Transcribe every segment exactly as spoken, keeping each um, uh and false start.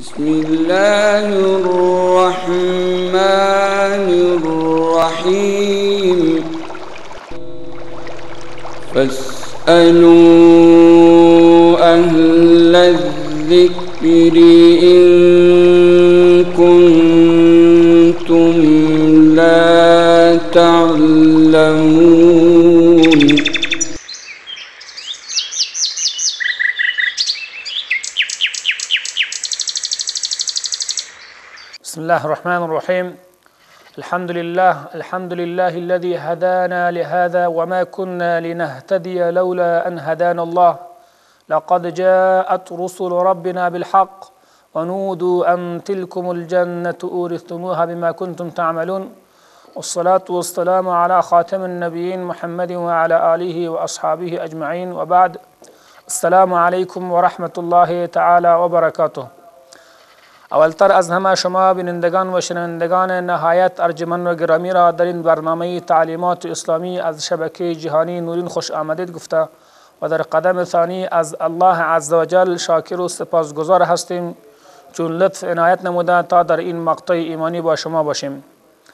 بسم الله الرحمن الرحيم فاسألوا أهل الذكر إن كنتم لا تعلمون. بسم الله الرحمن الرحيم. الحمد لله الحمد لله الذي هدانا لهذا وما كنا لنهتدي لولا أن هدانا الله. لقد جاءت رسل ربنا بالحق ونودوا أن تلكم الجنة أورثتموها بما كنتم تعملون. والصلاة والسلام على خاتم النبيين محمد وعلى آله وأصحابه أجمعين وبعد. السلام عليكم ورحمة الله تعالى وبركاته. اولتر از همه شما بینندگان و شنوندگان نهایت ارجمند و گرامی را در این برنامه تعلیمات اسلامی از شبکه جهانی نورین خوش آمدید گفته و در قدم ثانی از الله عزوجل شاکر و سپاسگزار هستیم چون لطف عنایت نموده تا در این مقطع ایمانی با شما باشیم.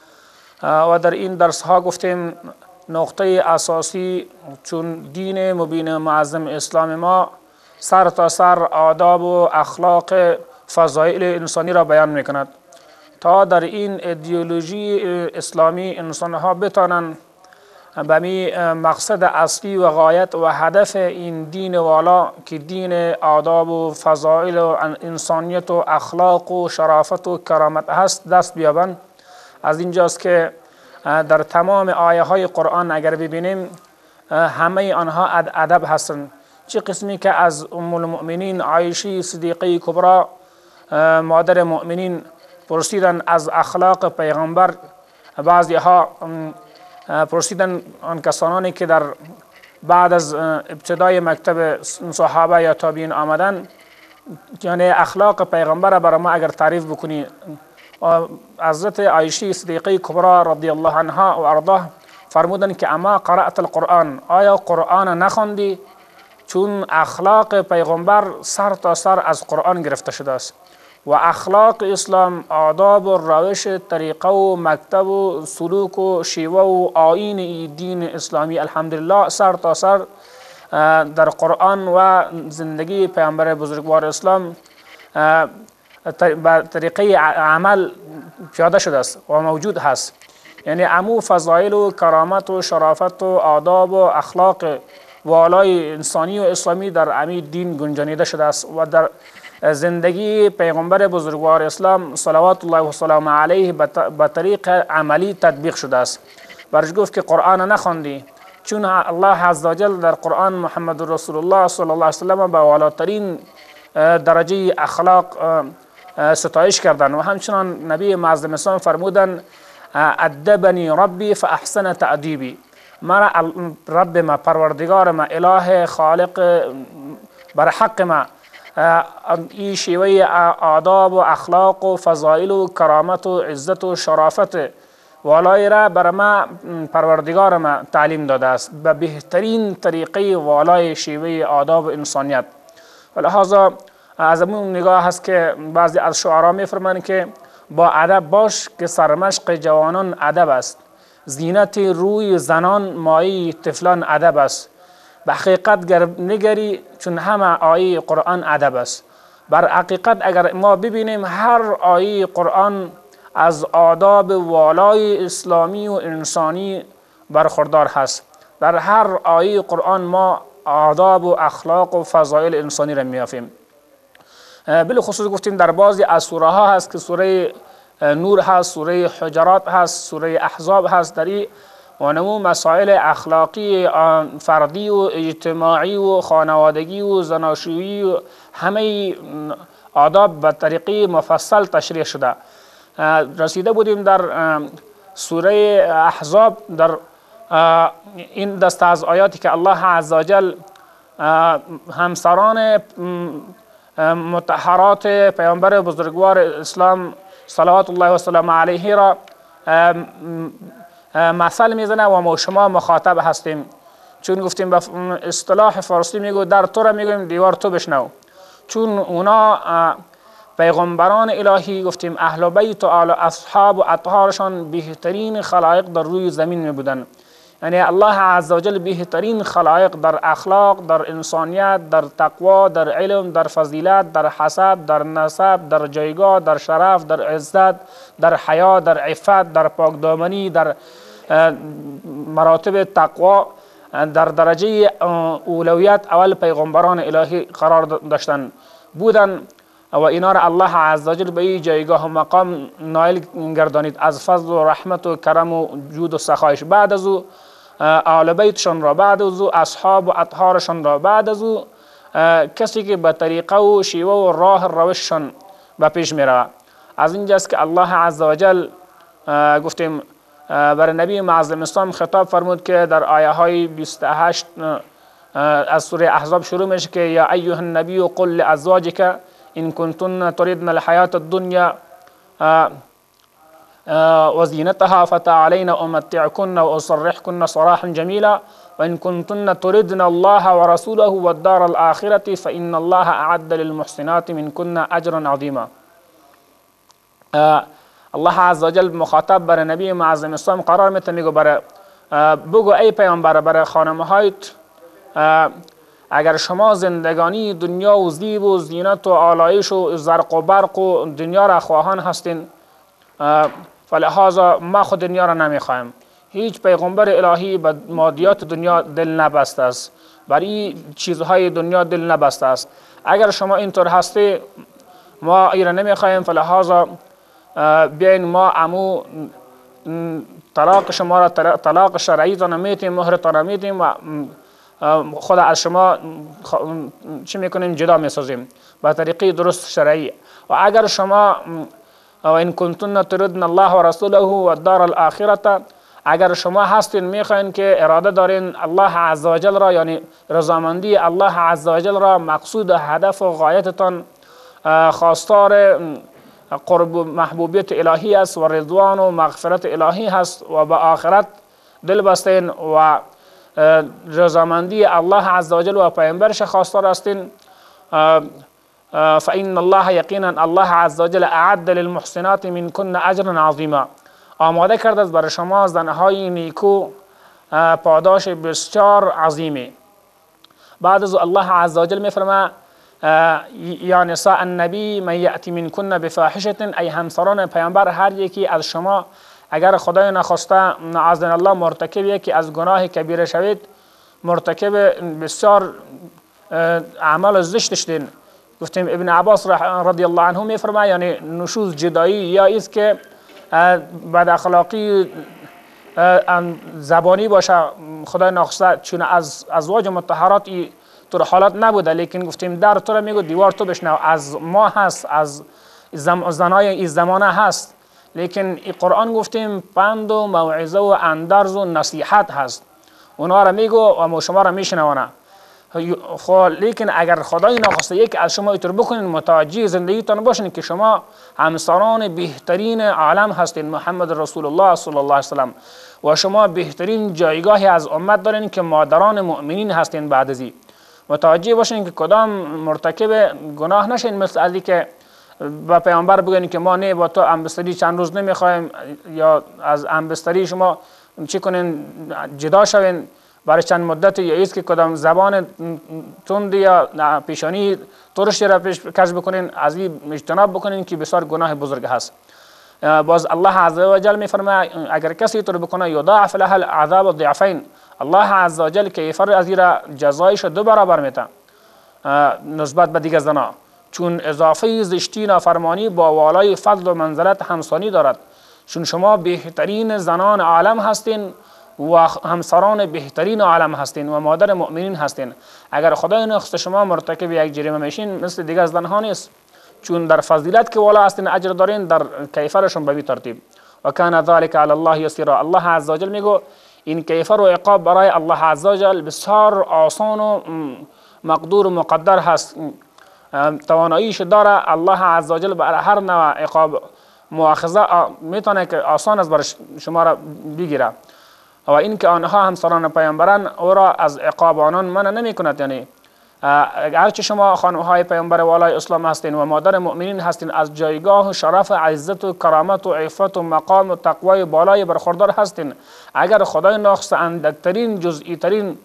و در این درس ها گفتیم نقطه اساسی چون دین مبین معظم اسلام ما سر تا سر آداب و اخلاق فضایل انسانی را بیان می کند تا در این ایدئولوژی اسلامی انسان ها بتانند به می مقصد اصلی و غایت و هدف این دین والا که دین آداب و فضایل و انسانیت و اخلاق و شرافت و کرامت هست دست بیابند. از اینجاست که در تمام آیه های قرآن اگر ببینیم همه آنها ادب هستند. چه قسمی که از ام المؤمنین عایشه صدیقه کبری مادر مؤمنین پرسیدن از اخلاق پیغمبر، بعضی ها پرسیدن آن کسانی که در بعد از ابتدای مکتب صحابه یا تابعین آمدن، یعنی اخلاق پیغمبر برای ما اگر تعریف بکنی. حضرت عایشه صدیقه کبری رضی الله عنها و ارضاها فرمودن که اما قرأت القرآن، آیا قرآن نخواندی؟ چون اخلاق پیغمبر سر تا سر از قرآن گرفته شده است و اخلاق اسلام آداب و روش طریقه و مکتب و سلوک و شیوه و آیین دین اسلامی الحمدلله سر تا سر در قرآن و زندگی پیامبر بزرگوار اسلام به طریقه عمل پیاده شده است و موجود هست. یعنی عمو فضایل و کرامت و شرافت و آداب و اخلاق والای انسانی و اسلامی در عمی دین گنجانیده شده است و در زندگی پیغمبر بزرگوار اسلام صلوات الله و سلام علیه به طریق عملی تطبیق شده است. برش گفت که قرآن نخواندی چون الله عزوجل در قرآن محمد رسول الله صلی الله علیه وسلم به والاترین درجه اخلاق ستایش کردن و همچنان نبی معظم اسلام فرمودن ادبنی ربی فاحسن تأدیبی، مرا رب ما پروردگار ما اله خالق بر حق ما این شیوه آداب و اخلاق و فضائل و کرامت و عزت و شرافت والای را بر ما پروردگار ما تعلیم داده است به بهترین طریقه والای شیوه آداب و انسانیت. و لحاظا از امون نگاه هست که بعضی از شعرا می فرمایند که با ادب باش که سرمشق جوانان ادب است، زینت روی زنان مایه طفلان ادب است. به حقیقت گر نگری چون همه آیه قرآن ادب است. بر حقیقت اگر ما ببینیم هر آیه قرآن از آداب والای اسلامی و انسانی برخوردار هست. در هر آیه قرآن ما آداب و اخلاق و فضایل انسانی را میافیم. بالخصوص گفتیم در بعضی از سوره ها هست که سوره نور هست، سوره حجرات هست، سوره احزاب هست، در این و نمو مسائل اخلاقی فردی و اجتماعی و خانوادگی و زناشویی و همه آداب به طریقه مفصل تشریح شده. رسیده بودیم در سوره احزاب در این دسته از آیاتی که الله عزوجل همسران مطهرات پیامبر بزرگوار اسلام صلوات الله و سلام علیه را مثل میزنه و ما شما مخاطب هستیم. چون گفتیم به اصطلاح فارسی میگو در تو را میگویم دیوار تو بشنو. چون اونا پیغمبران الهی گفتیم اهل بیت و آل اصحاب و اطهارشان بهترین خلایق در روی زمین می بودن. یعنی الله عزوجل بهترین خلایق در اخلاق، در انسانیت، در تقوا، در علم، در فضیلت، در حسب، در نسب، در جایگاه، در شرف، در عزت، در حیا، در عفت، در پاکدامنی، در مراتب تقوا، در درجه اولویت اول پیغمبران الهی قرار داشتن بودن و اینا را الله عزوجل به این جایگاه و مقام نائل گردانید از فضل و رحمت و کرم و جود و سخایش. بعد از او آل بیتشان را، بعد از او اصحاب و اطهارشان را، بعد از او کسی که به طریقه و شیوه و راه روششان به پیش می رود. از اینجاست که الله عزوجل گفتیم برای نبی معظم اسلام خطاب فرمود که در آیه های بیست و هشت از سوره احزاب شروع میشه که یا ایها النبی قل لازواجک ان کنتن تردن الحیات الدنیا وزینتها فتعالین امتعکن واسرحکن سراحا جمیلا وان کنتن تردن الله ورسوله والدار الاخرة فان الله اعد للمحسنات منكن اجرا عظیما. الله عزوجل مخاطب برای نبی معظم اسلام قرار میده، میگه برای بگو ای پیامبر برای خانم هایت اگر شما زندگانی دنیا و زیب و زینت و آلایش و زرق و برق و دنیا را خواهان هستین، فلهذا ما خود دنیا را نمیخوایم. هیچ پیغمبر الهی به مادیات دنیا دل نبسته است، برای چیزهای دنیا دل نبسته است. اگر شما اینطور هستی ما ایرا نمیخوایم، فلهذا بیاین ما امو طلاق شما را طلاق شرعی تا نمیتیم، مهر تا نمیتیم و خود از شما چی میکنیم جدا میسازیم با طریقه درست شرعی. و اگر شما و این کنتن تردن الله و رسوله و دار الاخرة، اگر شما هستین میخواین که اراده دارین الله عزوجل را یعنی رضامندی الله عزوجل را مقصود هدف و غایتتان خواستار قرب محبوبیت الهی است و رضوان و مغفرت الهی هست و به آخرت دل بستین و رضامندی الله عزوجل و پیامبرش خواستار هستین، فإن الله یقینا الله عزوجل اعد للمحسنات منکن اجرا عظیما، آماده کرده است برای شما زنهای نیکو پاداش بسیار عظیمی. بعد از الله عزوجل میفرماید یا نساء النبی من یأتی منکن بفاحشة، ای همسران پیامبر هر یکی از شما اگر خدای نخواسته معاذن الله مرتکب یکی از گناه کبیره شوید، مرتکب بسیار اعمال زشت شدین. گفتیم ابن عباس رضی الله عنه میفرماید یعنی نشوز جدایی یا است که بد اخلاقی زبانی باشه خدای نخواسته، چون از ازواج مطهرات طور حالات نبوده، لیکن گفتیم در تو میگو دیوار تو بشنو، از ما هست، از زنای این زمانه هست، لیکن این قرآن گفتیم پند و موعظه و اندرز و نصیحت هست، اونا را میگو و شما را میشنونه. خب لیکن اگر خدای ناخواسته یک از شما اینطور بکنین متوجه زندگیتان باشین که شما همسران بهترین عالم هستین، محمد رسول الله صلی الله علیه وسلم، و شما بهترین جایگاهی از امت دارین که مادران مؤمنین هستین، بعد از این متوجه باشین که کدام مرتکب گناه نشین، مثل ازی که با پیامبر بگین که ما نه با تو همبستری چند روز نمیخوایم یا از همبستری شما چی کنین جدا شوین برای چند مدت، یا ایست که کدام زبان تند یا پیشانی ترشی را پیش کش بکنین، از این اجتناب بکنین که بسیار گناه بزرگ هست. باز الله عز و جل میفرماید اگر کسی طور بکنه یضاعف له العذاب ضعفین، الله عز و جل کیفر از این جزایش دو برابر میده نسبت به دیگه زنا، چون اضافه زشتی نافرمانی با والای فضل و منزلت همسانی دارد. چون شما بهترین زنان عالم هستین و همسران بهترین عالم هستین و مادر مؤمنین هستین، اگر خدای نخواسته شما مرتکب یک جریمه میشین مثل دیگر زنها نیست، چون در فضیلت که والا هستین اجر دارین، در کیفرشون به ترتیب و کان ذلک علی الله یسیرا. الله عز و جل میگو این کیفر و عقاب برای الله عز و جل بسیار آسان و مقدور و مقدر هست، تواناییش داره. الله عز و جل برای هر نوع عقاب مؤاخذه میتونه که آسان است برای شما را بگیره، و این که آنها همسران پیامبران او را از عقاب آنان منع نمی کند، یعنی اگرچه شما خانم‌های پیامبر والای اسلام هستین و مادر مؤمنین هستین، از جایگاه و شرف و عزت و کرامت و عفت و مقام و تقوای بالای برخوردار هستین. اگر خدای ناخواسته اندکترین جزئی ترین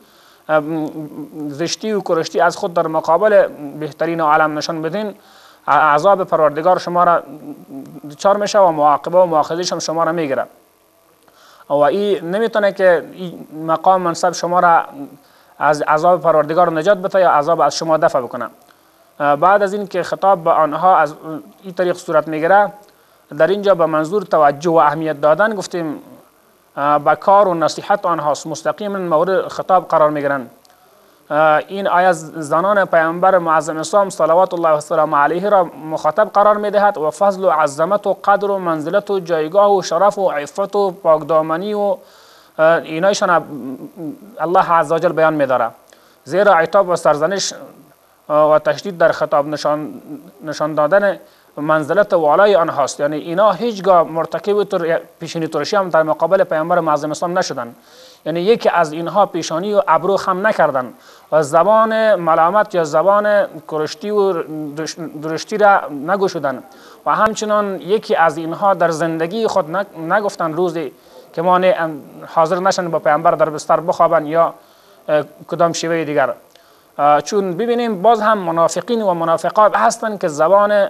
زشتی و کرشتی از خود در مقابل بهترین عالم نشان بدین، عذاب پروردگار شما را دچار میشه و معاقبه و مؤاخذه‌اش هم شما را میگیره و این نمیتونه که این مقام منصب شما را از عذاب پروردگار نجات بده یا عذاب از شما دفع بکنه. بعد از این که خطاب به آنها از این طریق صورت میگیره، در اینجا به منظور توجه و اهمیت دادن گفتیم به کار و نصیحت آنهاست، مستقیما مورد خطاب قرار میگیرن. این آیه زنان پیامبر معظم اسلام صلوات الله و سلام علیه را مخاطب قرار میدهد و فضل و عظمت و قدر و منزلت و جایگاه و شرف و عفت و پاکدامنی و اینایشان الله عزوجل بیان میداره، زیرا عتاب و سرزنش و تشدید در خطاب نشان, نشان دادن منزلت والای آنهاست. یعنی اینا هیچگاه مرتکب پیشینی ترشی هم در مقابل پیامبر معظم اسلام نشدن، یعنی یکی از اینها پیشانی و ابرو خم نکردن و زبان ملامت یا زبان کرشتی و درشتی را نگشودن و همچنان یکی از اینها در زندگی خود نگفتن روزی که ما حاضر نشن با پیامبر در بستر بخوابن یا کدام شیوه دیگر. چون ببینیم باز هم منافقین و منافقات هستن که زبان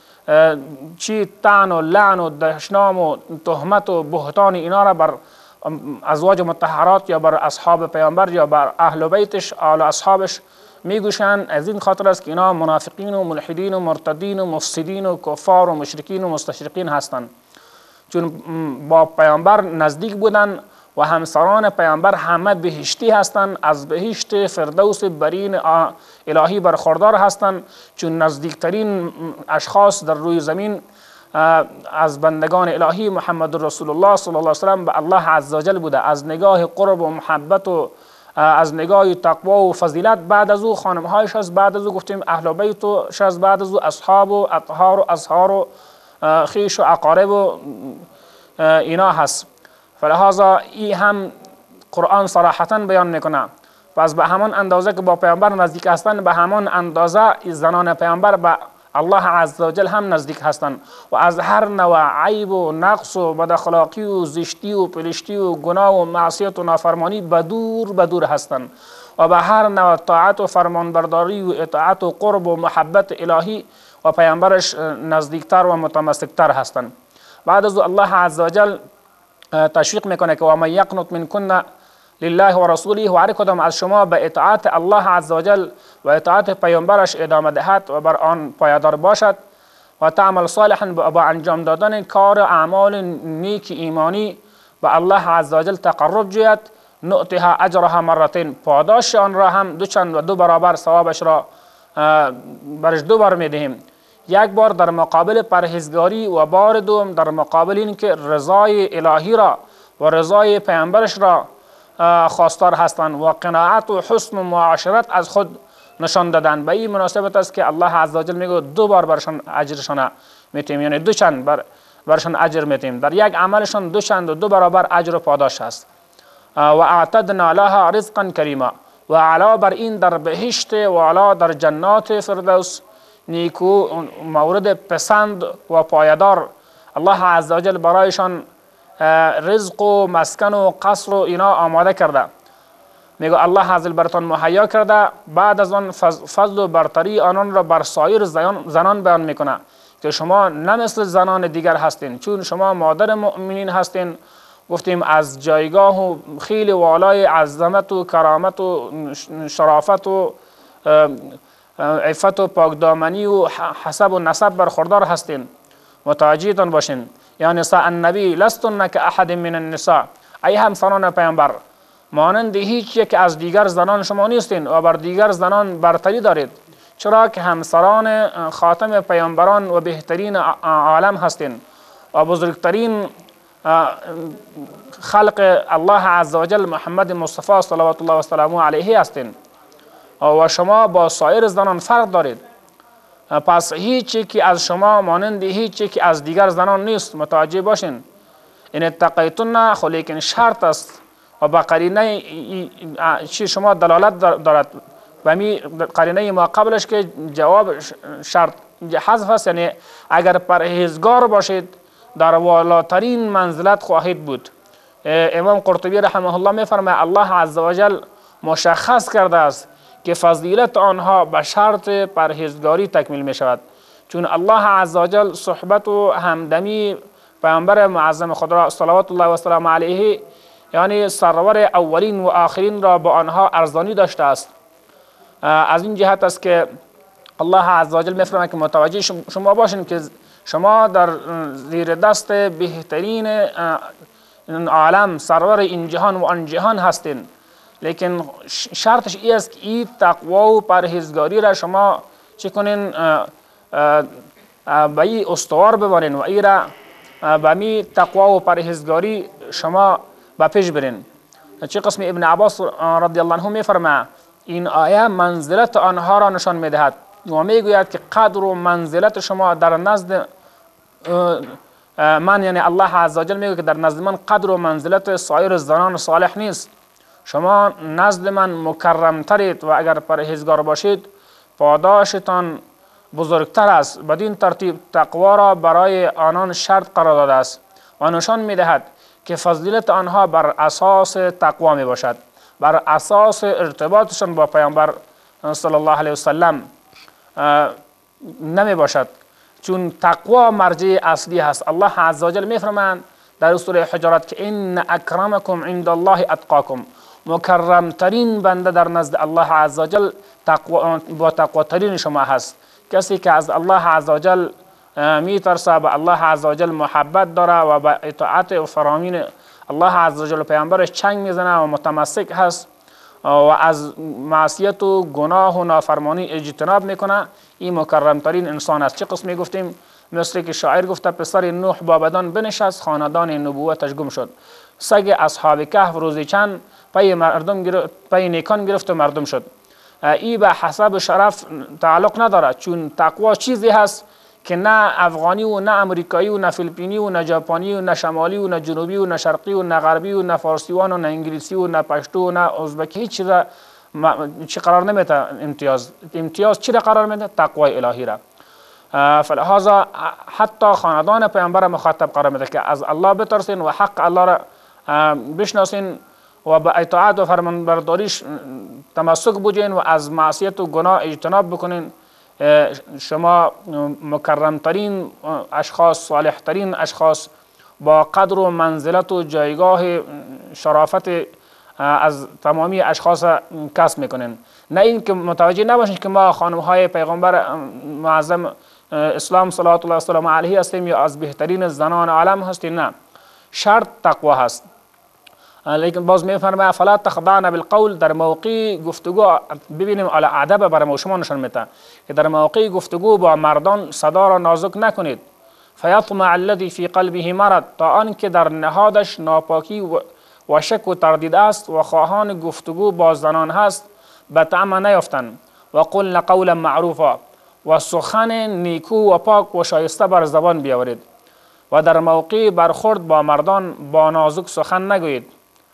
چی طعن و لعن و دشنام و تهمت و بهتان اینا را بر ازواج مطهرات یا بر اصحاب پیامبر یا بر اهل بیتش آل اصحابش میگوشن. از این خاطر است که اینا منافقین و ملحدین و مرتدین و مفسدین و کفار و مشرکین و مستشرقین هستند، چون با پیامبر نزدیک بودن و همسران پیامبر همه بهشتی هستند، از بهشت فردوس برین الهی برخوردار هستند، چون نزدیکترین اشخاص در روی زمین از بندگان الهی محمد رسول الله صلی الله علیه و سلم به الله عزوجل بوده. از نگاه قرب و محبت و از نگاه تقوا و فضیلت بعد از او خانم‌هایش از بعد از او گفتیم اهل بیت و از بعد از او اصحاب و اطهار و اصهار و خیش و اقارب و اینا هست. فلهذا ای هم قرآن صراحتا بیان میکنه. پس به همان اندازه که با پیامبر نزدیک هستند، به همان اندازه زنان پیامبر به الله عزوجل هم نزدیک هستند و از هر نوع عیب و نقص و بداخلاقی و زشتی و پلشتی و گناه و معصیت و نافرمانی بدور بدور هستند و به هر نوع طاعت و فرمانبرداری و اطاعت و قرب و محبت الهی و پیامبرش نزدیکتر و متمسکتر هستند. بعد از الله عزوجل تشویق میکنه که و من یقنط منکن لله و رسوله، و هر کدام از شما به اطاعت الله عزوجل و اطاعت پیامبرش ادامه دهد و بر آن پایدار باشد و تعمل صالحا با انجام دادن کار اعمال نیک ایمانی به الله عزوجل تقرب جوید، نؤتها اجرها مرتين، پاداش آن را هم دو چند و دو برابر ثوابش را برش دو بار میدهیم، یک بار در مقابل پرهیزگاری و بار دوم در مقابل این که رضای الهی را و رضای پیامبرش را خواستار هستند و قناعت و حسن و معاشرت از خود نشان دادن. به این مناسبت است که الله عزوجل میگه دو بار برشان اجرشان میتیم، یعنی دو چند بر برشان اجر میتیم، در یک عملشان دو چند و دو برابر اجر و پاداش است. و اعتدنا لها رزقا کریما، و علا بر این در بهشت و علا در جنات فردوس نیکو مورد پسند و پایدار الله عزوجل برایشان رزق و مسکن و قصر و اینا آماده کرده. میگه الله عزوجل براتون مهیا کرده، بعد از آن فضل و برتری آنان را بر سایر زنان بیان میکنه که شما نه مثل زنان دیگر هستین، چون شما مادر مؤمنین هستین. گفتیم از جایگاه و خیل والای عظمت و کرامت و شرافت و عفت و پاکدامنی و حسب و نسب برخوردار هستین. متوجهتان باشین. یا نساء النبی لستن که احد من النساء، ای همسران پیامبر مانند هیچ یک از دیگر زنان شما نیستین و بر دیگر زنان برتری دارید، چرا که همسران خاتم پیامبران و بهترین عالم هستین و بزرگترین خلق الله عزوجل محمد مصطفی صلوات الله و سلامه علیه هستین و شما با سایر زنان فرق دارید. پس هیچ یکی از شما مانند هیچ یکی از دیگر زنان نیست. متوجه باشین. این اتقیتن خو لیکن شرط است و با قرینه چی شما دلالت دارد و می قرینه ما قبلش که جواب شرط حذف است، یعنی اگر پرهیزگار باشید در والاترین منزلت خواهید بود. امام قرطبی رحمه الله می فرماید الله عزوجل مشخص کرده است که فضیلت آنها به شرط پرهیزگاری تکمیل می شود، چون الله عزوجل صحبت و همدمی پیامبر معظم خود را صلوات الله و سلام علیه، یعنی سرور اولین و آخرین را با آنها ارزانی داشته است. از این جهت است که الله عزوجل می‌فرماید که متوجه شما باشین که شما در زیر دست بهترین عالم سرور این جهان و آن جهان هستین، لیکن شرطش این است که این تقوا و پرهیزگاری را شما چه کنین؟ به این استوار ببرین و این را به می تقوا و پرهیزگاری شما به پیش برین. چه قسم ابن عباس رضی الله عنه می‌فرماید این آیه منزلت آنها را نشان می‌دهد و میگوید که قدر و منزلت شما در نزد من، یعنی الله عزوجل میگه که در نزد من قدر و منزلت سایر زنان صالح نیست، شما نزد من مکرم ترید و اگر پرهیزگار باشید پاداشتان بزرگتر است. بدین ترتیب تقوا را برای آنان شرط قرار داده است و نشان میدهد که فضیلت آنها بر اساس تقوا می باشد، بر اساس ارتباطشان با پیامبر صلی الله علیه و سلم نمی باشد، چون تقوا مرجع اصلی هست. الله عزوجل می فرماید در سوره حجرات که ان اکرمکم عند الله اتقاکم، مکرم ترین بنده در نزد الله عزوجل تقوا با تقوا ترین شما هست. کسی که از الله عزوجل می ترسه، به الله عزوجل محبت داره و به اطاعت و فرامین الله عزوجل و پیامبرش چنگ میزنه و متمسک هست و از معصیت و گناه و نافرمانی اجتناب میکنه، این مکرم ترین انسان است. چه قسمی گفتیم؟ مثل که شاعر گفته پسر نوح با بدان بنشست، خاندان نبوتش گم شد. سگ اصحاب کهف روزی چند پی مردم گرفت، پی نیکان گرفت و مردم شد. ای به حسب شرف تعلق نداره، چون تقوا چیزی هست که نه افغانی و نه امریکایی و نه فیلیپینی و نه ژاپنی و نه شمالی و نه جنوبی و نه شرقی و نه غربی و نه فارسیوان و نه انگلیسی و نه پشتو و نه ازبکی هیچ چیز چی قرار نمیده. امتیاز امتیاز چی را قرار میده؟ تقوای الهی را. فلهذا حتی خاندان پیامبر مخاطب قرار میده که از الله بترسین و حق الله را بشناسین و به اطاعت و فرمانبرداریش تمسک بودین و از معصیت و گناه اجتناب بکنین. شما مکرمترین اشخاص، صالحترین اشخاص، با قدر و منزلت و جایگاه شرافت از تمامی اشخاص کسب میکنین. نه این که متوجه نباشین که ما خانم های پیغمبر معظم اسلام صلوات الله وسلم علیه هستیم یا از بهترین زنان عالم هستیم. نه، شرط تقوا هست. لیکن باز میفرماید فلا تخضعن بالقول، در موقع گفتگو ببینیم علی ادب برای شما نشان میده که در موقع گفتگو با مردان صدا را نازک نکنید. فیطمع الذی فی قلبه مرض، تا آنکه در نهادش ناپاکی و شک و تردید است و خواهان گفتگو با زنان هست به طمع نیفتند. و قلن قولا معروفا، و سخن نیکو و پاک و شایسته بر زبان بیاورید و در موقع برخورد با مردان با نازک سخن نگویید.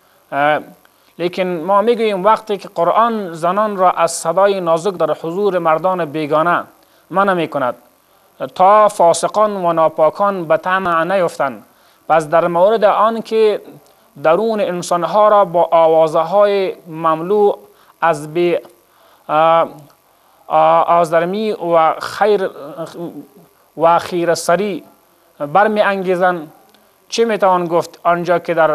لیکن ما میگوییم وقتی که قرآن زنان را از صدای نازک در حضور مردان بیگانه منع میکند تا فاسقان و ناپاکان به طمع نیفتند، پس در مورد آن که درون انسانها را با آوازهای مملو از بی آزرمی و خیر و خیر سری برمی انگیزند، چه میتوان گفت؟ آنجا که در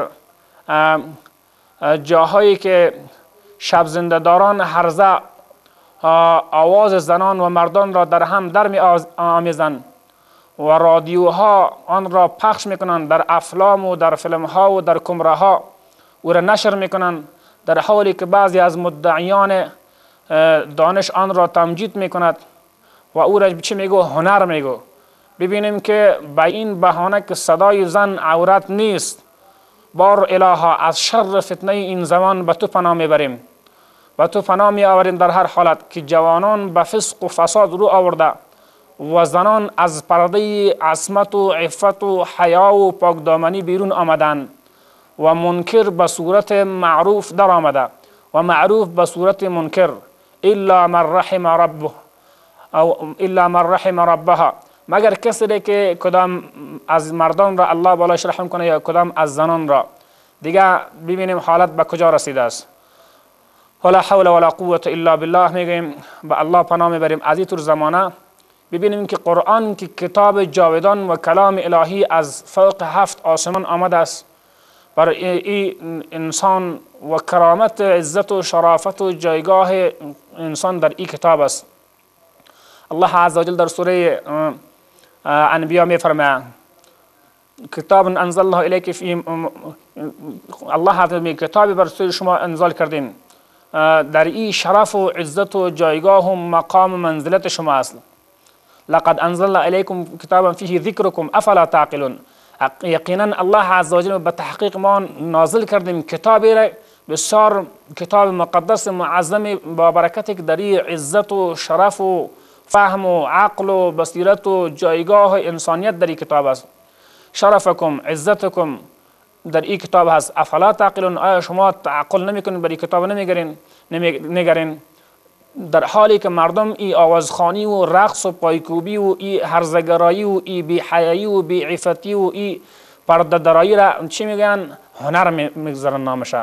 جاهایی که شب زنده‌داران هرزه آواز زنان و مردان را در هم در می آمیزند و رادیوها آن را پخش میکنند، در افلام و در فیلم ها و در کمره ها او را نشر میکنند، در حالی که بعضی از مدعیان دانش آن را تمجید میکند و او را چه میگو؟ هنر میگو. ببینیم که به این بهانه که صدای زن عورت نیست، بار الها از شر فتنه این زمان به تو پناه میبریم، به تو پناه می آوریم در هر حالت که جوانان به فسق و فساد رو آورده و زنان از پرده عصمت و عفت و حیا و پاکدامنی بیرون آمدند و منکر به صورت معروف در آمده و معروف به صورت منکر. الا من رحم ربه او الا من رحم ربها، مگر کسی که کدام از مردان را الله بالایش رحم کنه یا کدام از زنان را. دیگه ببینیم حالت به کجا رسیده است. ولا حول ولا قوة الا بالله، میگیم به الله پناه میبریم از این طور زمانه. ببینیم که قرآن که کتاب جاودان و کلام الهی از فوق هفت آسمان آمده است، برای این انسان و کرامت عزت و شرافت و جایگاه انسان در این کتاب است. الله عز و جل در سوره انبیاء می فرماید کتاب انزل الله الیک فی، الله عز و جل کتابی بر سوی شما انزال کردیم در این شرف و عزت و جایگاه و مقام و منزلت شما است. لقد انزلنا الیکم کتابا فیه ذکرکم افلا تعقلون، یقینا الله عز و جل به تحقیق ما نازل کردیم کتابی را بسیار کتاب مقدس معظم با برکتی که در این عزت و شرف و فهم و عقل و بصیرت و جایگاه انسانیت در این کتاب است. شرفکم عزتکم در این کتاب هست. افلا تعقلون، آیا شما تعقل نمیکنین، بر این کتاب نمیگرین نمیگرین در حالی که مردم ای آوازخانی و رقص و پایکوبی و ای هرزگرایی و ای بیحیایی و بیعفتی و ای پرده‌درایی را چی میگن؟ هنر میگذارن نامشه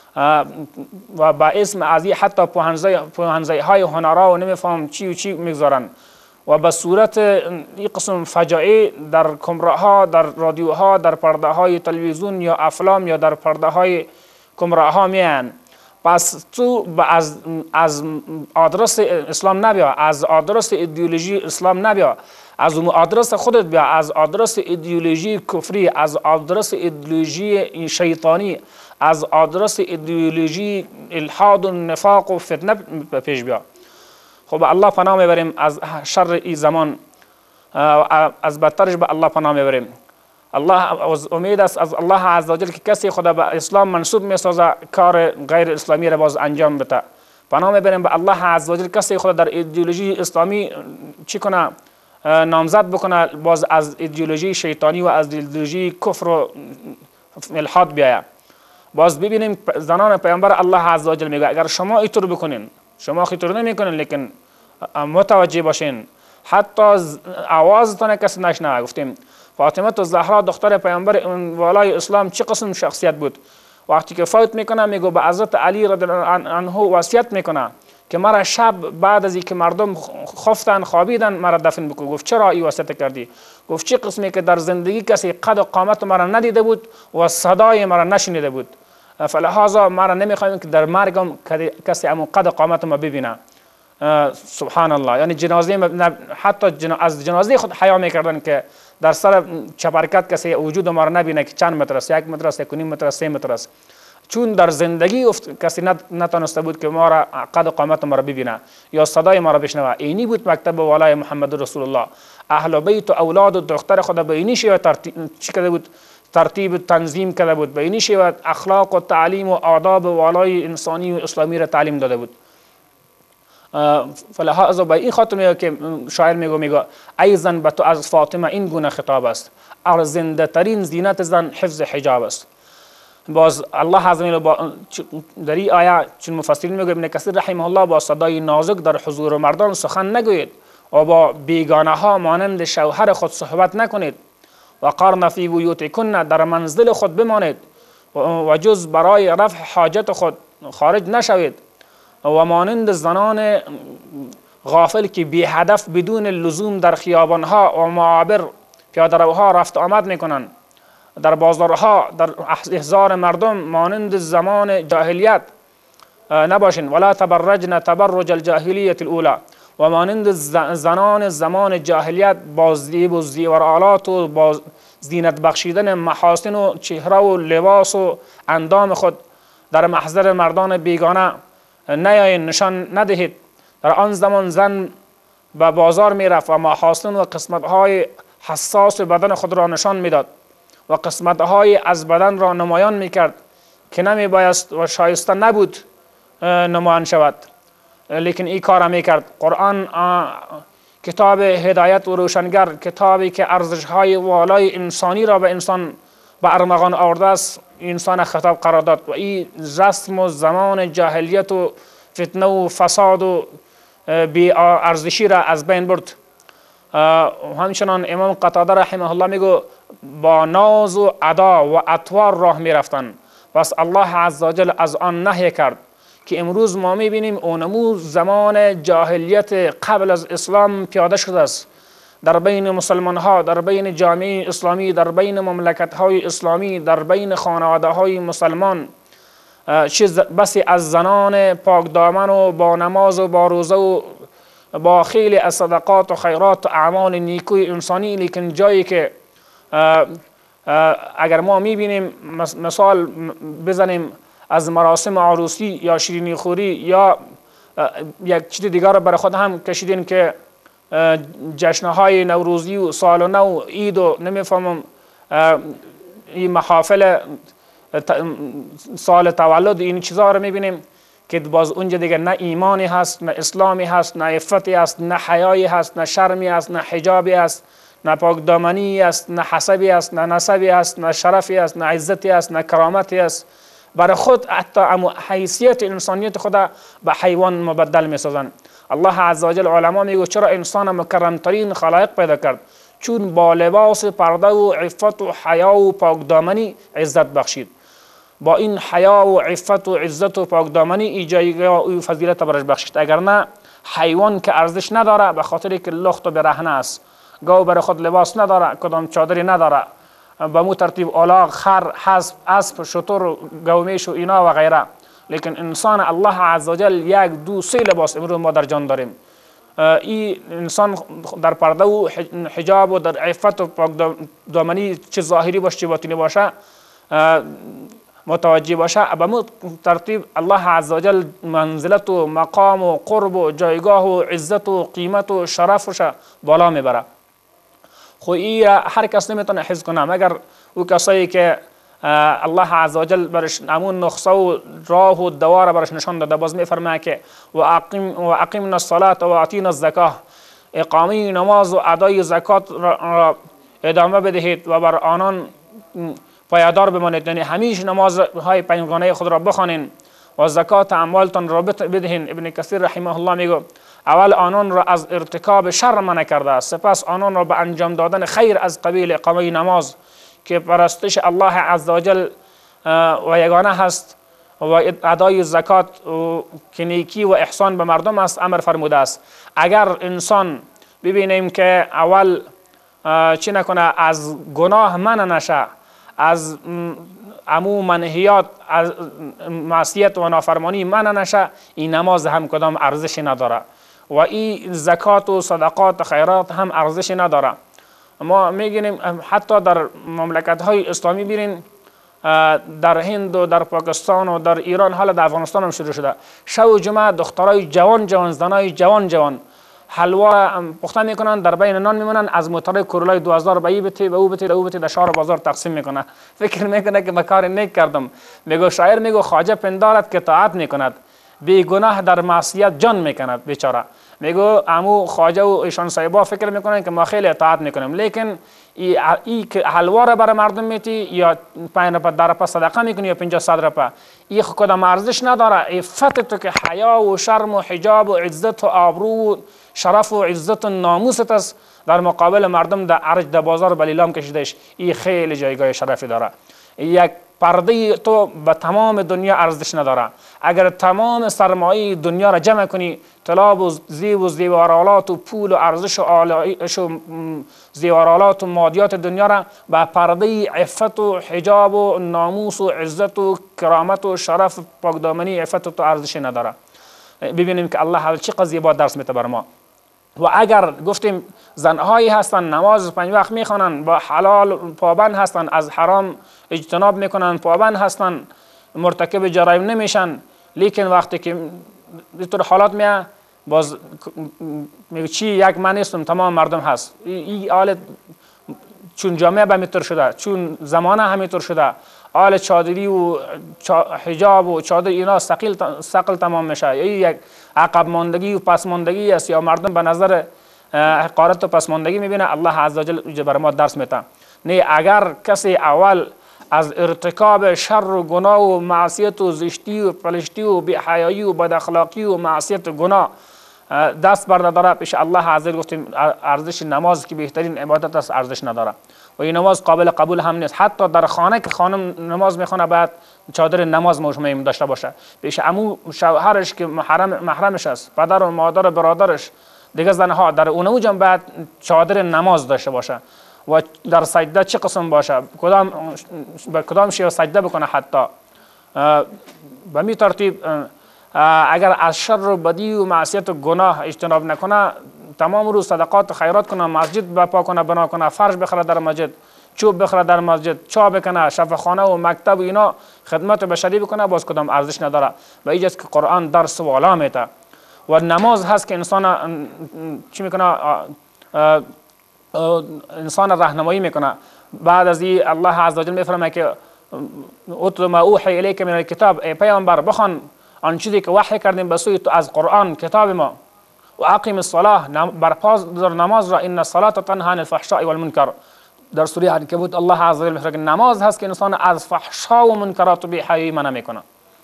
و با اسم از این حتی پوهنزه های هنرها و نمیفهم چی و چی میگذارن و به صورت این قسم فجایع در کمره‌ها، در رادیوها، در پرده های تلویزیون یا افلام یا در پرده های کمره‌ها میان. پس تو از از آدرس اسلام نبیا، از آدرس ایدئولوژی اسلام نبیا، از آدرس خودت بیا، از آدرس ایدئولوژی کفری، از آدرس ایدئولوژی شیطانی، از آدرس ایدئولوژی الحاد و نفاق و فتنه پیش بیا. خب الله پناه میبریم از شر این زمان، از بدترش به الله پناه میبریم. الله امید است از الله عز و جل که کسی خدا به اسلام منسوب میسازه کار غیر اسلامی را باز انجام بده. پناه میبریم به الله عز و جل کسی خدا در ایدئولوژی اسلامی چی کنه، نامزد بکنه، باز از ایدئولوژی شیطانی و از ایدئولوژی کفر و الحاد بیاید. باز ببینیم زنان پیامبر الله عز و جل میگه اگر شما اینطور بکنین، شما اینطور نمیکنین لیکن متوجه باشین حتی آوازتان کسی نشنوه. گفتیم فاطمه الزهرا دختر پیامبر والای اسلام چه قسم شخصیت بود، وقتی که فوت میکنه میگه به حضرت علی رضی الله عنه وصیت میکنه که مرا شب بعد از اینکه مردم خفتن خوابیدن مرا دفن بکن. گفت چرا این وصیت کردی؟ گفت چه قسمی که در زندگی کسی قد و قامت مرا ندیده بود و صدای مرا نشنیده بود، فلهذا مرا نمیخوایم که در مرگم کسی امون قد و قامت ما ببینه. سبحان الله، یعنی جنازه حتی جن... از جنازه خود حیا میکردن که در سر چپرکت کسی وجود ما را نبینه که چند متر است، یک متر است، یک و نیم متر است، سه متر است، چون در زندگی افت... کسی نتونسته بود که ما را قد و قامت ما را ببینه یا صدای ما را بشنوه. اینی بود مکتب والای محمد رسول الله. اهل بیت و اولاد و دختر خود به اینی شیوه ترتیب چی کرده بود، ترتیب تنظیم کرده بود، به اینی شیوه اخلاق و تعلیم و آداب والای انسانی و اسلامی را تعلیم داده بود. فلهذا به این خاطر میگه که شاعر میگه میگه ای زن به تو از فاطمه این گونه خطاب است، ارزنده ترین زینت زن حفظ حجاب است. باز الله عز و جل در این آیه چون مفسرین میگه ابن کثیر رحمه الله با صدای نازک در حضور مردان سخن نگویید و با بیگانه ها مانند شوهر خود صحبت نکنید و قرن فی بیوتکن در منزل خود بمانید و جز برای رفع حاجت خود خارج نشوید و مانند زنان غافل که بی هدف بدون لزوم در خیابانها و معابر پیاده‌روها رفت آمد میکنند، در بازارها در احضار مردم مانند زمان جاهلیت نباشین. ولا تبرجن تبرج الجاهلیه الاولى، و مانند زنان زمان جاهلیت با زیب و زیورآلات و با زینت بخشیدن محاسن و چهره و لباس و اندام خود در محضر مردان بیگانه نیاین، نشان ندهید. در آن زمان زن به بازار میرفت و محاسن و قسمت‌های حساس بدن خود را نشان میداد و قسمت‌های از بدن را نمایان میکرد که نمی بایست و شایسته نبود نمایان شود، لیکن این کار میکرد. قرآن کتاب هدایت و روشنگر، کتابی که ارزش‌های والای انسانی را به انسان به ارمغان آورده است، انسان خطاب قرار داد و این رسم و زمان جاهلیت و فتنه و فساد و بی ارزشی را از بین برد. همچنان امام قتاده رحمه الله میگو با ناز و ادا و اطوار راه میرفتن، پس الله عزوجل از آن نهی کرد که امروز ما میبینیم اونمو زمان جاهلیت قبل از اسلام پیاده شده است در بین مسلمان ها، در بین جامعه اسلامی، در بین مملکت های اسلامی، در بین خانواده های مسلمان. چیز بسی از زنان پاک دامن و با نماز و با روزه و با خیلی از صدقات و خیرات و اعمال نیکوی انسانی، لیکن جایی که اگر ما میبینیم مثال بزنیم از مراسم عروسی یا شیرینی خوری یا یک چیز دیگر رو برای خود هم کشیدین که جشنهای نوروزی و سال نو و عید و نمیفهمم این محافل سال تولد، این چیزها رو میبینیم که باز اونجا دیگه نه ایمانی هست، نه اسلامی هست، نه عفتی هست، نه حیایی هست، نه شرمی هست، نه حجابی هست، نه پاکدامنی است، نه حسبی است، نه نسبی است، نه شرفی است، نه عزتی است، نه کرامتی است. برای خود حتی حیثیت انسانیت خود به حیوان مبدل می سازن. الله عزوجل علما میگو چرا انسان مکرمترین خلایق پیدا کرد؟ چون با لباس پرده و عفت و حیا و پاکدامنی عزت بخشید. با این حیا و عفت و عزت و پاکدامنی ای جایگاه و فضیلت برش بخشید. اگر نه حیوان که ارزش نداره به خاطر که لخت و برهنه است، گاو برای خود لباس نداره، کدام چادری نداره، به مو ترتیب الاغ، خر، حسب، اسب، شتر، گومیش و اینا و غیره. لیکن انسان الله عزوجل یک دو سه لباس امروز ما در جان داریم. این انسان در پرده و حجاب و در عفت و پاکدامنی چه ظاهری باشه چه باطنی باشه متوجه باشه، به مو ترتیب الله عزوجل منزلت و مقام و قرب و جایگاه و عزت و قیمت و شرفش بالا میبره. خو این هر کس نمیتونه حفظ کنه مگر او کسایی که الله عزوجل برش امون نخصه و راه و دوار برش نشان داده. باز میفرمه که و اقیم و اقیمنا الصلاة و اعطینا الزکاه، اقامه نماز و ادای زکات را ادامه بدهید و بر آنان پایدار بمانید، یعنی همیشه نماز های پنجگانه خود را بخوانید و زکات اموالتان را بدهید. ابن کثیر رحمه الله میگه اول آنان را از ارتکاب شر منع کرده است، سپس آنان را به انجام دادن خیر از قبیل اقامه نماز که پرستش الله عزوجل و یگانه هست و ادای زکات که نیکی و احسان به مردم است امر فرموده است. اگر انسان ببینیم که اول چی نکنه، از گناه منع نشه، از امو منهیات، از معصیت و نافرمانی منع نشه، این نماز هم کدام ارزشی نداره و این زکات و صدقات و خیرات هم ارزشی نداره. ما میگیم حتی در مملکت های اسلامی بیرین، در هند و در پاکستان و در ایران، حالا در افغانستان هم شروع شده، شب و جمعه دخترای جوان جوان، زنای جوان جوان حلوا پخته میکنن، در بین نان میمونن، از موتور کرولای دو هزار به ای بتی به او بتی به او بتی در شهر بازار تقسیم میکنه. فکر میکنه که مکار نیک کردم. میگو شاعر میگو خواجه پندارد که طاعت میکند، بی گناه در معصیت جان میکند بیچاره. میگو امو خواجه و ایشان صاحبا فکر میکنن که ما خیلی اطاعت میکنیم، لیکن ای, ای که حلوا را برای مردم میتی یا پنج روپه ده روپه صدقه میکنی یا پنجاه صد روپه، ای کدام ارزش نداره. عفت تو که حیا و شرم و حجاب و عزت و آبرو و شرف و عزت و ناموست است، در مقابل مردم در عرج در بازار بلیلام کشیدش، ای خیلی جایگاه شرفی داره. یک پرده تو به تمام دنیا ارزش نداره. اگر تمام سرمایه دنیا را جمع کنی، طلا و زیب و زیورالات و پول و ارزش و آلایش و زیورالات و مادیات دنیا را به پرده عفت و حجاب و ناموس و عزت و کرامت و شرف و پاکدامنی عفت تو ارزش نداره. ببینیم که الله چه قضیه با درس میده بر ما. و اگر گفتیم زنهایی هستن نماز پنج وقت میخوانن، با حلال پابند هستن، از حرام اجتناب میکنن، پابند هستن، مرتکب جرایم نمیشن، لیکن وقتی که اینطور حالات میاد باز میگه چی یک من نیستم تمام مردم هست. این حالت چون جامعه به میطور شده، چون زمانه همینطور شده، آل چادری و حجاب و چادر اینا ثقیل ثقل تمام میشه. این یک عقب ماندگی و پسماندگی است یا مردم به نظر حقارت و پسماندگی میبینه. الله عزوجل بر ما درس میده. نه اگر کسی اول از ارتکاب شر و گناه و معصیت و زشتی و پلشتی و بی‌حیایی و بد اخلاقی و معصیت و گناه دست بر نداره، پیش الله عز وجل گفتیم ارزش نماز که بهترین عبادت است ارزش نداره و این نماز قابل قبول هم نیست. حتی در خانه که خانم نماز میخونه باید چادر نماز مشمیم داشته باشه، پیش عمو شوهرش که محرم محرمش است، پدر و مادر و برادرش، دیگه زنها در اونجا هم باید چادر نماز داشته باشه و در سجده چه قسم باشه، کدام به کدام شیوه سجده بکنه. حتی به می ترتیب اگر از شر و بدی و معصیت و گناه اجتناب نکنه، تمام روز صدقات و خیرات کنه، مسجد بپا کنه، بنا کنه، فرش بخره در مسجد، چوب بخره در مسجد، چا بکنه، شفاخانه و مکتب و اینا خدمت بشری بکنه، باز کدام ارزش نداره. و اینجاست که قرآن درس و علا میده و نماز هست که انسان چی میکنه؟ انسان راهنمایی میکنه. بعد از این الله عز وجل میفرماید که اتل ما اوحی الیک من الکتاب، ای پیامبر بخوان آن چیزی که وحی کردیم به سوی تو از قرآن کتاب ما، و اقیم الصلاه، برپاس در نماز را، ان الصلاه تنهی عن الفحشاء والمنکر. در سوره عنکبوت الله عز وجل میفرماید نماز هست که انسان از فحشا و منکرات و بی‌حیایی منع میکنه.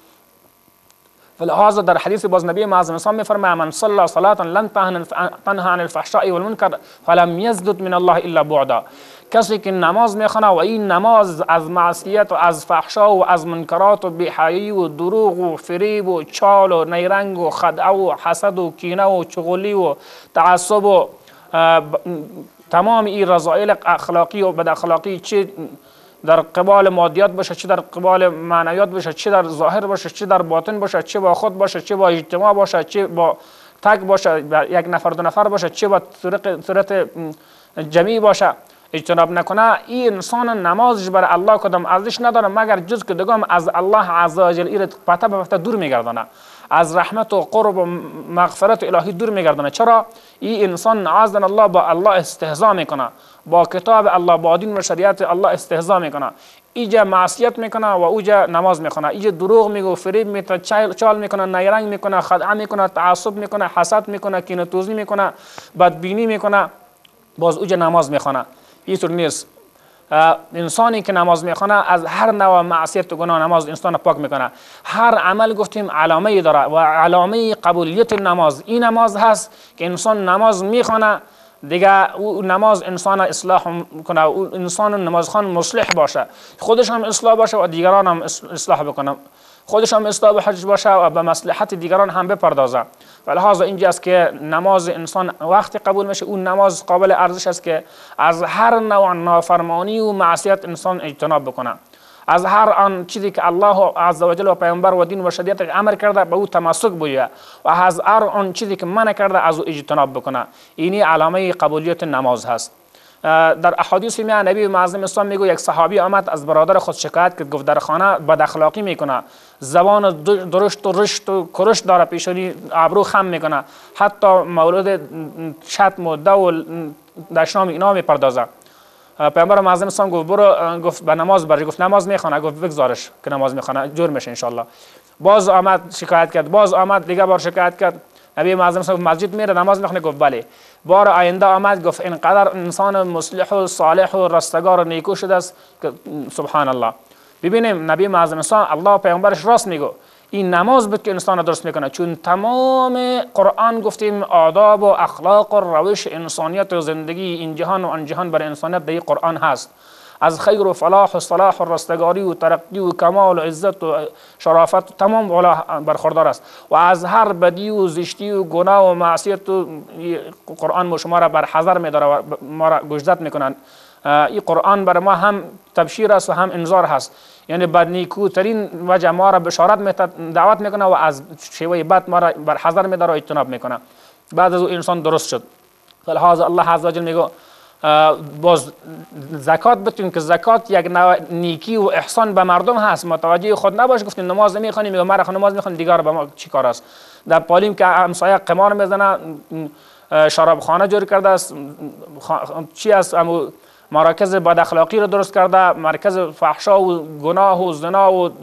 فلهذا در حدیث باز نبی معظم اسلام میفرماید من صلى صلاة لن تنهى عن الفحشاء والمنکر فلم یزدد من الله الا بعدا. کسی که نماز میخونه و این نماز از معصیت و از فحشا و از منکرات و بی‌حیایی و دروغ و فریب و چال و نیرنگ و خدعه و حسد و کینه و چغلی و تعصب و تمام این رذایل اخلاقی و بد اخلاقی، چه در قبال مادیات باشه، چه در قبال معنویات باشه، چه در ظاهر باشه، چه در باطن باشه، چه با خود باشه، چه با اجتماع باشه، چه با تک باشه، یک نفر دو نفر باشه، چه با صورت جمعی باشه، اجتناب نکنه، این انسان نمازش برای الله کدام ارزش نداره مگر جز که دگم از الله عز و جل ایرت پته به پته دور میگردانه، از رحمت و قرب و مغفرت الهی دور میگردانه. چرا؟ این انسان نعاذ الله با الله استهزا میکنه، با کتاب الله، با دین و شریعت الله استهزا میکنه، اینجا معصیت میکنه و اوجا نماز میخونه، اینجا دروغ میگه، فریب میکنه، چال میکنه، نیرنگ میکنه، خدعه میکنه، تعصب میکنه، حسد میکنه، کینه توزی میکنه، بدبینی میکنه، باز اوجا نماز میخونه. اینطور نیست. انسانی که نماز میخونه از هر نوع معصیت و گناه نماز انسان پاک میکنه. هر عمل گفتیم علامه داره و علامه قبولیت نماز این نماز هست که انسان نماز میخونه دیگه او نماز انسان اصلاح کنه، او انسان نمازخوان مصلح باشه، خودش هم اصلاح باشه و دیگران هم اصلاح بکنه، خودش هم اصلاح باشه و به مصلحت دیگران هم بپردازه. ولهذا اینجاست که نماز انسان وقتی قبول میشه اون نماز قابل ارزش است که از هر نوع نافرمانی و معصیت انسان اجتناب بکنه، از هر آن چیزی که الله عز و جل و پیامبر و دین و شریعت امر کرده به او تمسک بویه و از هر آن چیزی که منع کرده از او اجتناب بکنه. اینی علامه قبولیت نماز هست. در احادیث می نبی معظم اسلام میگه یک صحابی آمد از برادر خود شکایت کرد، گفت در خانه بد اخلاقی میکنه، زبان درشت و رشت و کرش داره، پیشانی ابرو خم میکنه، حتی مولد شتم و دول دشنام اینا میپردازه. پیامبر معظم اسلام گفت برو، گفت به نماز برش، گفت نماز میخونه، گفت بگذارش که نماز میخونه جور میشه ان شاء الله. باز آمد شکایت کرد، باز آمد دیگه بار شکایت کرد، نبی معظم اسلام مسجد میره نماز میخونه، گفت بله. بار آینده آمد گفت اینقدر انسان مصلح و صالح و رستگار و نیکو شده است که سبحان الله. ببینیم نبی معظم اسلام الله پیامبرش راست میگه، این نماز بود که انسان درست میکنه، چون تمام قرآن گفتیم آداب و اخلاق و روش انسانیت و زندگی این جهان و آن جهان برای انسانیت در قرآن هست، از خیر و فلاح و صلاح و رستگاری و ترقی و کمال و عزت و شرافت تمام والا برخوردار است و از هر بدی و زشتی و گناه و معصیت و قرآن شما را بر حذر می‌داره و ما را گشادت میکنند. این قرآن برای ما هم تبشیر است و هم انذار هست، یعنی بر نیکوترین وجه ما را بشارت می‌دهد، دعوت میکنه و از شیوه بد ما را بر حذر می‌داره و اجتناب میکنه. بعد از او انسان درست شد. فلهذا الله عز و جل میگه باز زکات بتون که زکات یک نوع نیکی و احسان به مردم هست، متوجه خود نباش گفتین نماز میخونی میگه مرا نماز میخونی دیگر به ما چی کار است. در پالیم که همسایه قمار میزنه، شرابخانه جور کرده است، چی است امو مراکز بد اخلاقی رو درست کرده، مرکز فحشا و گناه و زنا و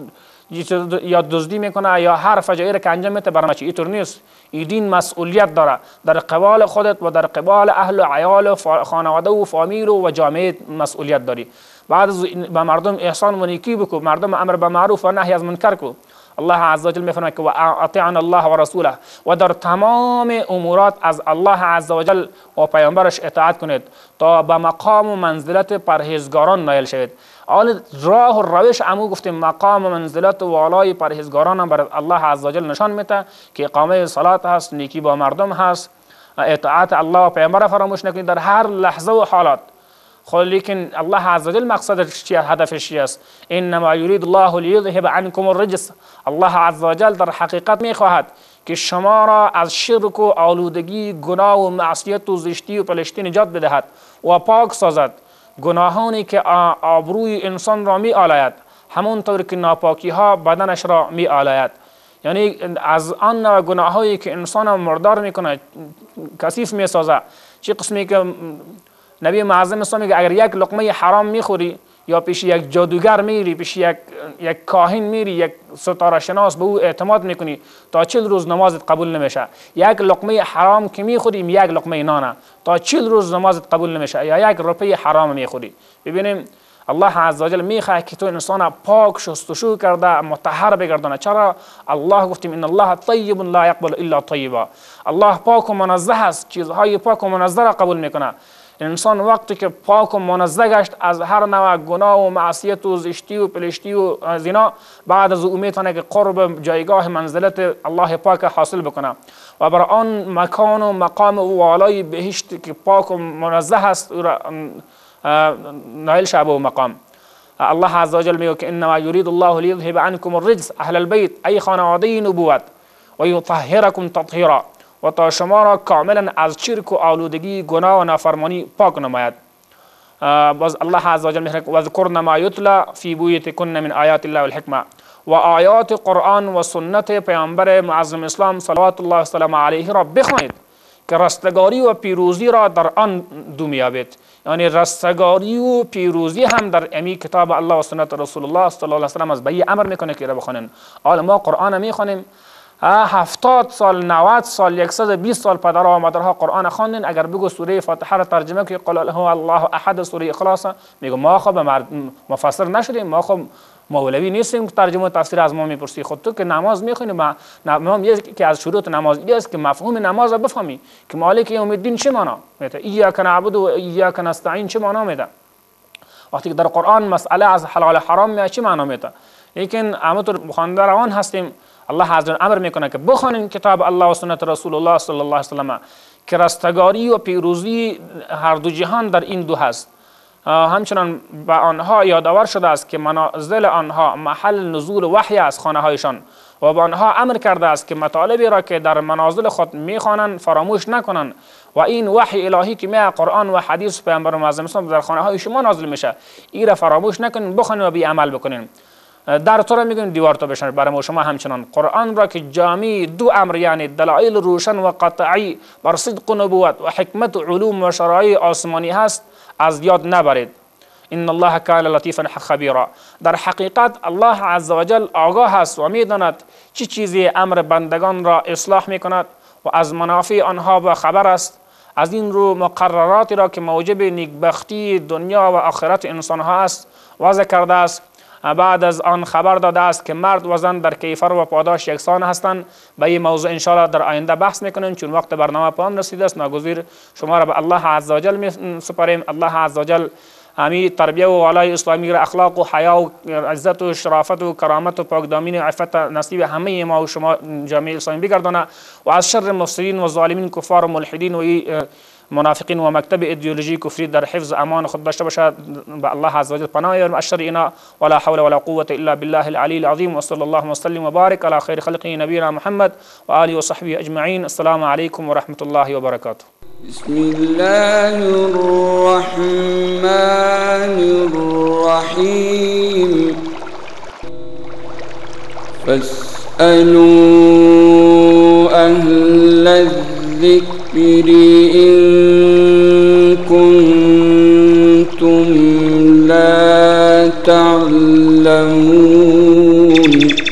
یا دزدی میکنه یا هر فجایعی که انجام میده برای چی؟ اینطور نیست. این دین مسئولیت داره در قبال خودت و در قبال اهل و عیال و خانواده و فامیل و جامعه مسئولیت داری. بعد از به مردم احسان و نیکی بکو، مردم امر به معروف و نهی از منکر کو. الله عز وجل میفرماید که اطیعوا الله و رسوله، و در تمام امورات از الله عز وجل و پیامبرش اطاعت کنید تا به مقام و منزلت پرهیزگاران نایل شوید. حال راه و روش عمو گفتیم مقام و منزلت و والای پرهیزگاران هم بر الله عز وجل نشان میده که اقامه صلات هست، نیکی با مردم هست، اطاعت الله و پیامبر فراموش نکنید در هر لحظه و حالات. خب لیکن الله عز وجل مقصدش چیه؟ هدفش چی است؟ انما یرید الله لیذهب عنکم الرجس. الله عز وجل در حقیقت میخواهد که شما را از شرک و آلودگی، گناه و معصیت و زشتی و پلشتی نجات بدهد و پاک سازد. گناهانی که آبروی انسان را می آلاید، همونطور که ناپاکی ها بدنش را می آلاید. یعنی از آن نوع گناهایی که انسان مردار میکنه، کثیف می سازه. چه قسمی که نبی معظم اسلام میگه اگر یک لقمه حرام میخوری یا پیش یک جادوگر میری، پیش یک یک کاهن میری، یک ستاره شناس به او اعتماد میکنی، تا چهل روز نمازت قبول نمیشه. یک لقمه حرام که میخوری، یک لقمه نانه، تا چهل روز نمازت قبول نمیشه. یا یک روپیه حرام میخوری. ببینیم الله عز وجل میخواد که تو انسان پاک شستشو کرده مطهر بگردانه. چرا؟ الله گفتیم ان الله طیب لا یقبل الا طیبا. الله پاک و منزه است، چیزهای پاک و منزه را قبول میکنه. انسان وقتی که پاک و منزه گشت از هر نوع گناه و معصیت و زشتی و پلشتی و زنا، بعد از او میتونه که قرب جایگاه منزلت الله پاک حاصل بکنه و بر آن مکان و مقام و والای بهشت که پاک و منزه است او را نایل شعب و مقام. الله عز وجل میگه که انما یرید الله لیذهب عنکم الرجس اهل البیت، ای خانواده نبوت، و یطهرکم تطهیرا، و تا شما را کاملا از شرک و آلودگی، گناه و نافرمانی پاک نماید. باز الله عز وجل میگه و ذکرن ما یتلا فی بیوتکن من آیات الله والحکمه، و آیات قرآن و سنت پیامبر معظم اسلام صلوات الله و سلام علیه را بخوانید که رستگاری و پیروزی را در آن دو میابید. یعنی رستگاری و پیروزی هم در امی کتاب الله و سنت رسول الله صلی الله علیه و سلم از به امر میکنه که را بخونین. حالا ما قرآن میخونیم، هفتاد سال، نود سال، صد و بیست سال پدرها و مادرها قرآن خواندن. اگر بگو سوره فاتحه را ترجمه که قل هو الله احد، سوره اخلاص، میگو ما خب مفسر نشدیم، ما خب مولوی نیستیم که ترجمه و تفسیر از ما میپرسی. خود تو که نماز میخونی، ما نماز که از شروط نماز است که مفهوم نماز را بفهمی که مالک یوم الدین چه معنا میده، ایاک نعبد و ایاک نستعین چه معنا میده. وقتی که در قرآن مسئله از حلال حرام میاد چه معنا میده. لیکن همونطور بخوانده روان هستیم، الله عز وجل امر میکنه که بخوانید کتاب الله و سنت رسول الله صلی الله علیه و سلم که رستگاری و پیروزی هر دو جهان در این دو هست. همچنان به آنها یادآور شده است که منازل آنها محل نزول وحی از خانه هایشان، و به آنها امر کرده است که مطالبی را که در منازل خود میخوانند فراموش نکنند، و این وحی الهی که می قرآن و حدیث پیامبر معظم اسلام در خانه های شما نازل میشه، این را فراموش نکنید، بخوانید و بی عمل بکنید. در تو را میگن دیوار تو بشن. برای شما همچنان قرآن را که جامع دو امر، یعنی دلایل روشن و قطعی بر صدق و نبوت و حکمت و علوم و شرایع آسمانی هست، از یاد نبرید. ان الله کان لطیفا خبیرا. در حقیقت الله عز وجل آگاه است و میداند چه چیزی امر بندگان را اصلاح میکند و از منافع آنها با خبر است. از این رو مقرراتی را که موجب نیکبختی دنیا و آخرت انسان ها است واضح کرده است. بعد از آن خبر داده است که مرد و زن در کیفر و پاداش یکسان هستند. به این موضوع انشاءالله در آینده بحث میکنیم، چون وقت برنامه پایان رسیده است. ناگزیر شما را به الله عز وجل میسپاریم. الله عز وجل امی تربیه و والای اسلامی را، اخلاق و حیا و عزت و شرافت و کرامت و پاکدامنی و عفت نصیب همه ما و شما جامعه اسلامی بگردانه، و از شر مفسدین و ظالمین کفار و ملحدین و منافقین و مکتب ایدئولوژی کفری در حفظ امان خود داشته باشد. به الله عز وجل پناه بیاریم از شر اینا. ولا حول ولا قوة الا بالله العلی العظیم. و صلی الله وسلم و بارک علی خیر خلقه نبینا محمد و آله و صحبه اجمعین. السلام علیکم و رحمة الله و برکاته. بسم الله الرحمن الرحیم. فاسألوا أهل الذكر إن كنتم لا تعلمون. يعلمون